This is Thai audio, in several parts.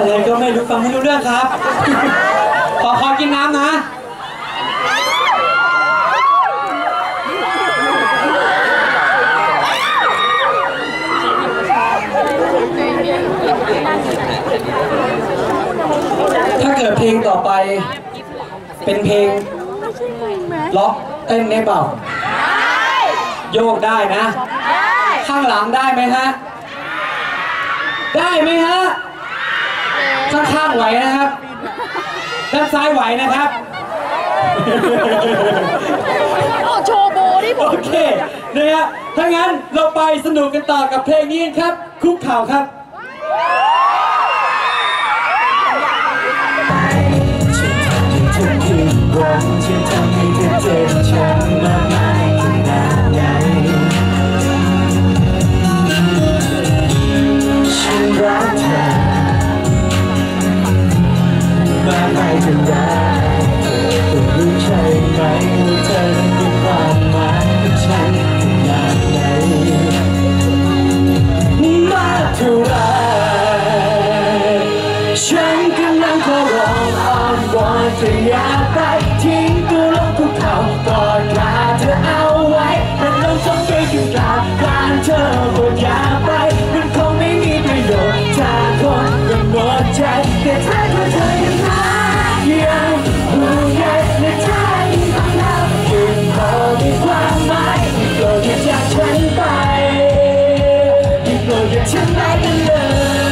อะไรก็ไม่รู้ฟังไม่รู้เรื่องครับขอกินน้ำนะถ้าเกิดเพลงต่อไปเป็นเพลงล็อกเต้นได้เปล่าโยกได้นะข้างหลังได้ไหมฮะได้ไหมฮะข้างๆไหวนะครับด้านซ้ายไหวนะครับโชว์โบดิผมโอเคนะฮะถ้างั้นเราไปสนุกกันต่อกับเพลงนี้ครับคุกเข่าครับทุกคืนวันที่ทำให้เธอเจ็บช้ำมากมายขนาดไหนฉันรักเธอมากมายขนาดไหนคุณรู้ใช่ไหมว่าเธอมีความหมายกับฉันขนาดไหนมากเท่าไรฉันกำลังขอร้องอ้อนวอนเธออย่าไปทิ้งตัวลงคุกเข่ากอดขาเธอเอาไว้เป็นลมสมไปอยู่กลางการเธอก็อย่าไปมันคงไม่มีประโยชน์ถ้าคนก็หมดใจแต่ถ้าเธอยังรักยังห่วงใยและถ้ายังรักยังพอมีความหมายยิ่งโกรธอย่าจากฉันไปยิ่งโกรธอย่าฉันไปกันเลย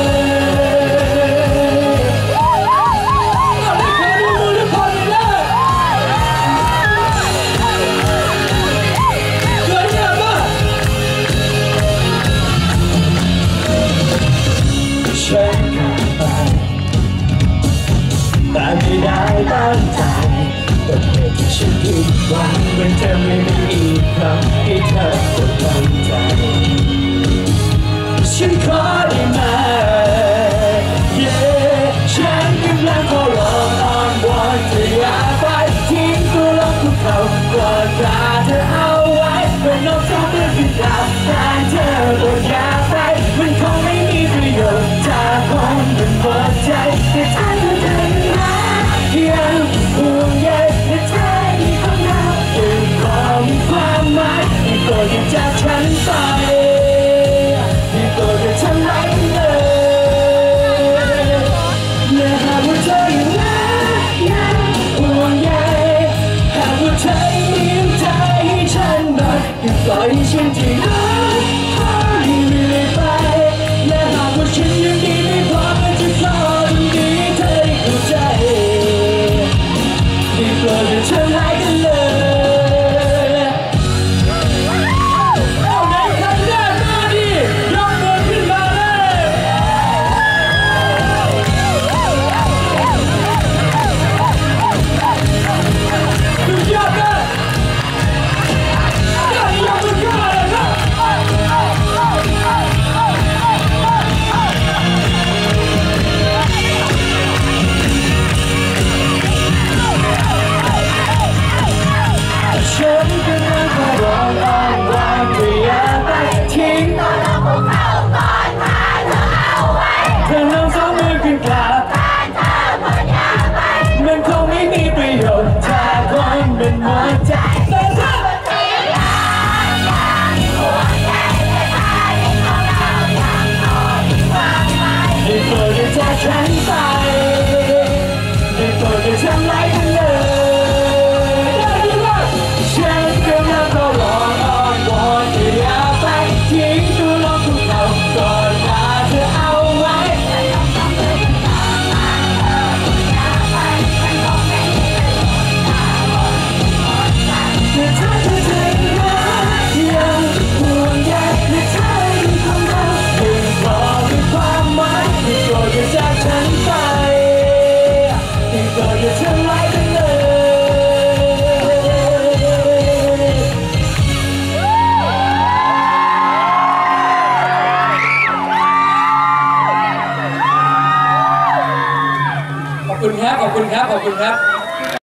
ฉันกลับไปแต่ไม่ได้ตั้งใจแต่เพื่อที่ฉันผิดหวังมันจะไม่มีอีกครั้งให้เธอปวดใจฉันขอ